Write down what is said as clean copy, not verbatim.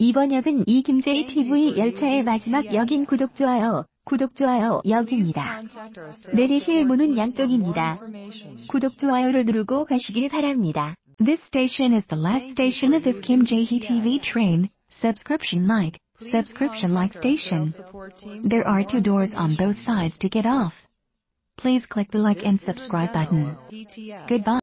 이번 역은 이김제이 TV 열차의 마지막 역인 구독, 좋아요 역입니다. 내리실 문은 양쪽입니다. 구독, 좋아요를 누르고 가시길 바랍니다. This station is the last station of this Kim Jae-hee TV train. Subscription like station. There are 2 doors on both sides to get off. Please click the like and subscribe button. Goodbye.